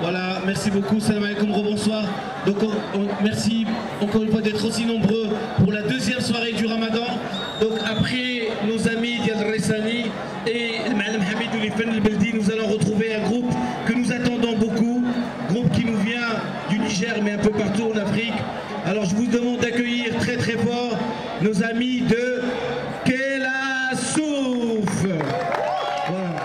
Voilà, merci beaucoup, salam alaikum, rebonsoir. Donc merci encore une fois d'être aussi nombreux pour la deuxième soirée du Ramadan. Donc après nos amis Diad Ressani et Madame Hamidou Lifen El-Beldi, nous allons retrouver un groupe que nous attendons beaucoup, groupe qui nous vient du Niger mais un peu partout en Afrique. Alors je vous demande d'accueillir très très fort nos amis de Kelasouf. Voilà.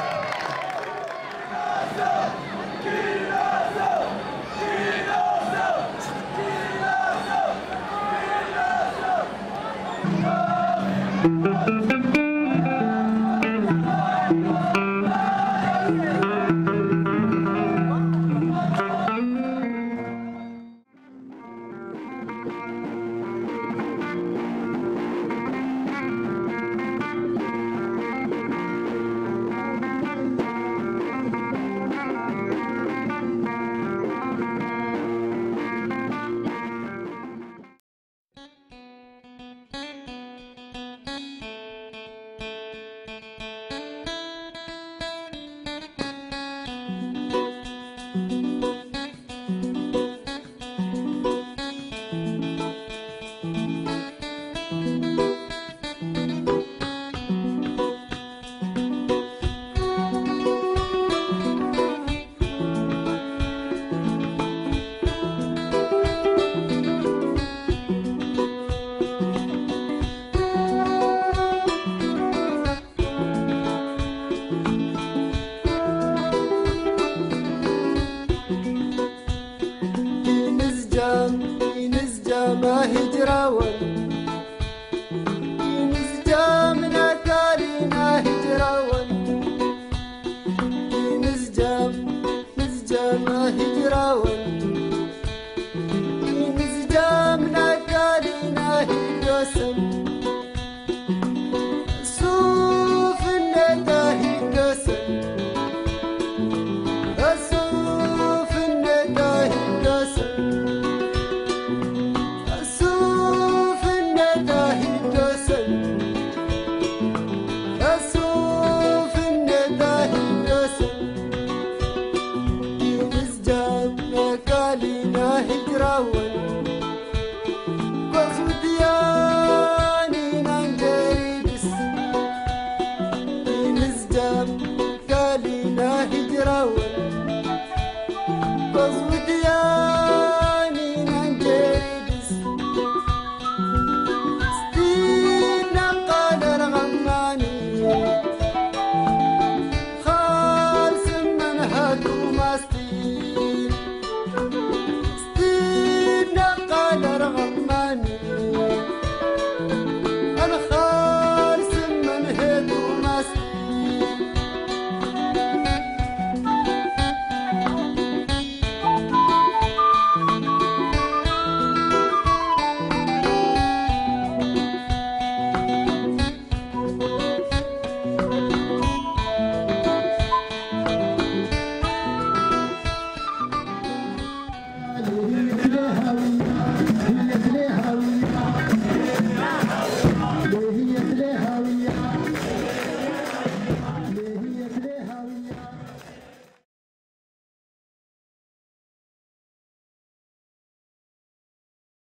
Kalina hijrawan